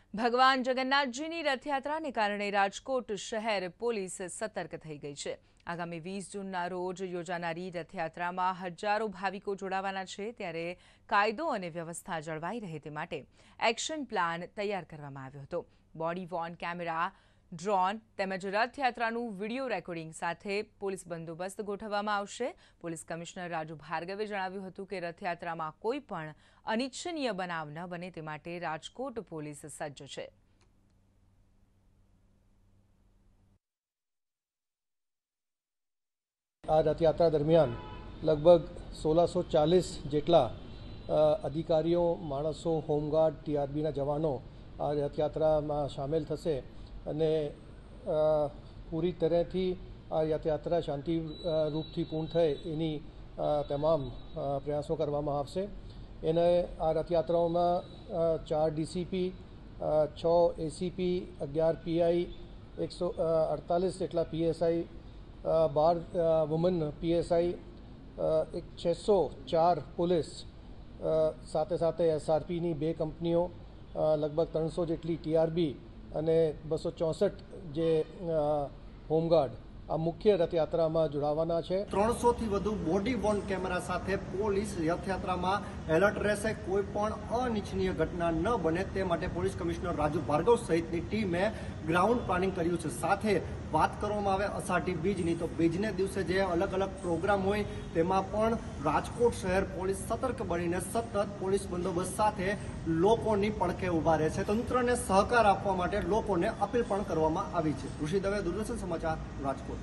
ભગવાન જગન્નાથજીની રથયાત્રાને કારણે રાજકોટ શહેર પોલીસ સતર્ક થઈ ગઈ છે। આગામી 20 જૂનના રોજ યોજાનારી રથયાત્રામાં હજારો ભાવિકો જોડાવાના છે, ત્યારે કાયદો અને વ્યવસ્થા જળવાઈ રહે તે માટે એક્શન પ્લાન તૈયાર કરવામાં આવ્યો હતો। બોડી વોર્ન કેમેરા, ડ્રોન તેમજ રથયાત્રાનું વિડીયો રેકોર્ડિંગ સાથે પોલીસ બંદોબસ્ત ગોઠવવામાં આવશે। પોલીસ કમિશનર રાજુ ભાર્ગવે જણાવ્યું હતું કે રથયાત્રામાં કોઈ પણ અનિચ્છનીય બનાવ ન બને તે માટે રાજકોટ પોલીસ સજ્જ છે। આ રથયાત્રા દરમિયાન લગભગ 1640 જેટલા અધિકારીઓ, માણસો, હોમગાર્ડ, ટીઆરબીના જવાનો આ રથયાત્રામાં સામેલ થશે અને પૂરી તરહથી આ રથયાત્રા શાંતિ રૂપથી પૂર્ણ થાય એની તમામ પ્રયાસો કરવામાં આવશે। એને આ રથયાત્રાઓમાં 4 ડીસીપી, 6 એસીપી, 11 પીઆઈ, 148 જેટલા પીએસઆઈ, 12 વુમન પીએસઆઈ, 604 પોલીસ, સાથે સાથે એસઆરપીની 2 કંપનીઓ, લગભગ 300 જેટલી ટીઆરબી અને 264 જે હોમગાર્ડ આ મુખ્ય રથયાત્રામાં જોડાવાના છે। 300થી વધુ બોડી વોર્ન કેમેરા સાથે પોલીસ રથયાત્રામાં એલર્ટ રહેશે। કોઈ પણ અનિચ્છનીય ઘટના ન બને તે માટે પોલીસ કમિશનર રાજુ ભાર્ગવ સહિતની ટીમે ગ્રાઉન્ડ પ્લાનિંગ કર્યું છે। સાથે વાત કરવામાં આવે અષાઢી બીજની, તો બીજને દિવસે જે અલગ અલગ પ્રોગ્રામ હોય તેમાં પણ રાજકોટ શહેર પોલીસ સતર્ક બનીને સતત પોલીસ બંદોબસ્ત સાથે લોકોની પડખે ઊભા રહે છે। તંત્રને સહકાર આપવા માટે લોકોને અપીલ પણ કરવામાં આવી છે। ઋષિ દવે, દૂરદર્શન સમાચાર, રાજકોટ।